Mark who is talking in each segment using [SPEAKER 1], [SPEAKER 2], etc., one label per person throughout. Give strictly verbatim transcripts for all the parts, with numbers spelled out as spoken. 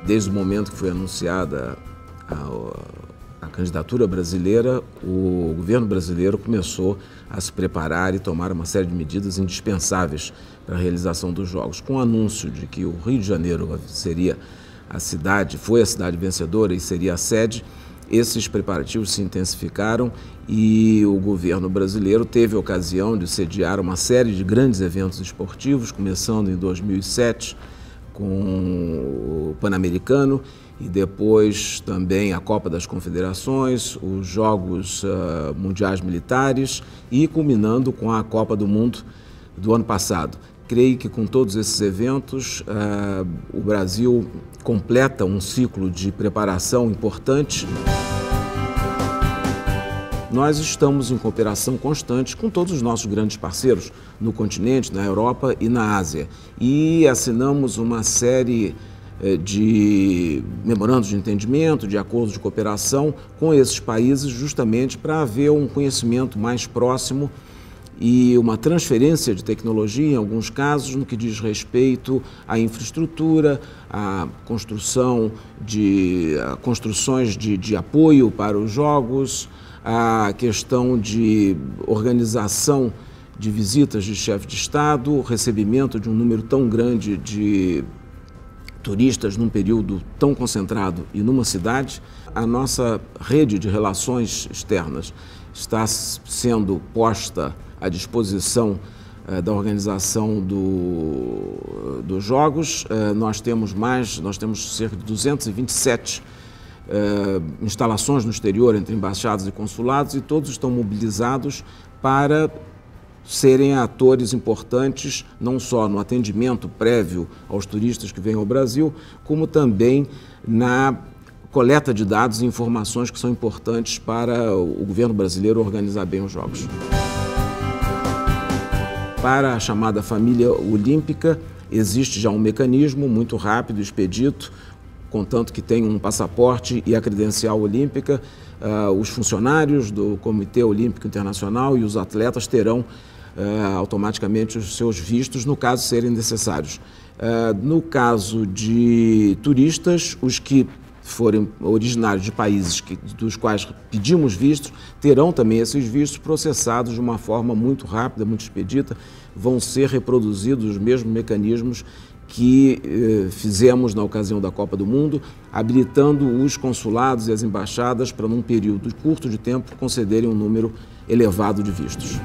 [SPEAKER 1] Desde o momento que foi anunciada a, a candidatura brasileira, o governo brasileiro começou a se preparar e tomar uma série de medidas indispensáveis para a realização dos Jogos. Com o anúncio de que o Rio de Janeiro seria a cidade, foi a cidade vencedora e seria a sede, esses preparativos se intensificaram e o governo brasileiro teve a ocasião de sediar uma série de grandes eventos esportivos, começando em dois mil e sete com o Pan-Americano e depois também a Copa das Confederações, os Jogos uh, Mundiais Militares e culminando com a Copa do Mundo do ano passado. Creio que com todos esses eventos uh, o Brasil completa um ciclo de preparação importante. Nós estamos em cooperação constante com todos os nossos grandes parceiros no continente, na Europa e na Ásia. E assinamos uma série de memorandos de entendimento, de acordos de cooperação com esses países, justamente para haver um conhecimento mais próximo e uma transferência de tecnologia, em alguns casos, no que diz respeito à infraestrutura, à construção de a construções de, de apoio para os Jogos, a questão de organização de visitas de chefe de Estado, recebimento de um número tão grande de turistas num período tão concentrado e numa cidade. A nossa rede de relações externas está sendo posta à disposição eh, da organização do, dos Jogos. Eh, nós temos mais, nós temos cerca de duzentas e vinte e sete Uh, instalações no exterior, entre embaixadas e consulados, e todos estão mobilizados para serem atores importantes, não só no atendimento prévio aos turistas que vêm ao Brasil, como também na coleta de dados e informações que são importantes para o governo brasileiro organizar bem os Jogos. Para a chamada família olímpica, existe já um mecanismo muito rápido, expedito, contanto que tenham um passaporte e a credencial olímpica. Uh, os funcionários do Comitê Olímpico Internacional e os atletas terão uh, automaticamente os seus vistos, no caso serem necessários. Uh, no caso de turistas, os que forem originários de países que, dos quais pedimos vistos, terão também esses vistos processados de uma forma muito rápida, muito expedita, vão ser reproduzidos os mesmos mecanismos que eh, fizemos na ocasião da Copa do Mundo, habilitando os consulados e as embaixadas para, num período curto de tempo, concederem um número elevado de vistos.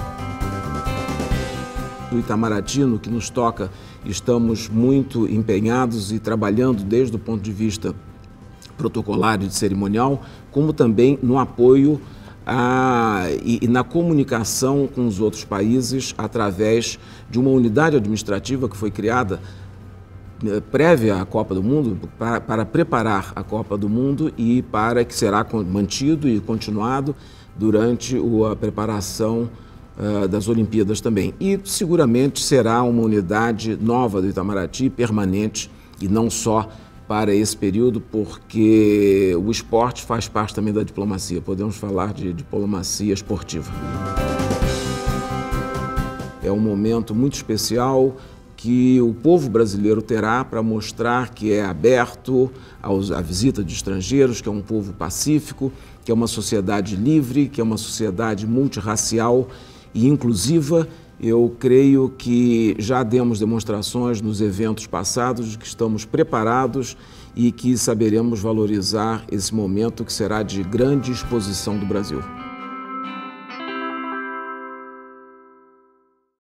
[SPEAKER 1] Do Itamaraty, no que nos toca, estamos muito empenhados e trabalhando desde o ponto de vista protocolar e de cerimonial, como também no apoio a, e, e na comunicação com os outros países através de uma unidade administrativa que foi criada prévia à Copa do Mundo, para, para preparar a Copa do Mundo e para que será mantido e continuado durante a preparação uh, das Olimpíadas também. E seguramente será uma unidade nova do Itamaraty, permanente, e não só para esse período, porque o esporte faz parte também da diplomacia. Podemos falar de diplomacia esportiva. É um momento muito especial que o povo brasileiro terá para mostrar que é aberto aos, à visita de estrangeiros, que é um povo pacífico, que é uma sociedade livre, que é uma sociedade multirracial e inclusiva. Eu creio que já demos demonstrações nos eventos passados de que estamos preparados e que saberemos valorizar esse momento que será de grande exposição do Brasil.